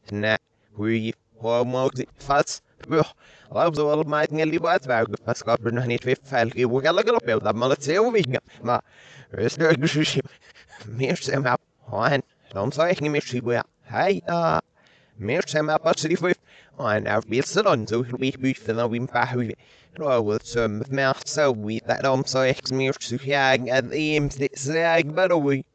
Na, we almost fast. Loves all my nearly was about the first goblin and it fell. You will look up the mullet silving. Ma, it's no good. Mirs him up. One, don't say him if she will. Hey, mirs him up, but see if I now be sit on so we fill out in Bahu. Oh, with some mouth so we that so ex mirs to hang at the imps that sag, but we.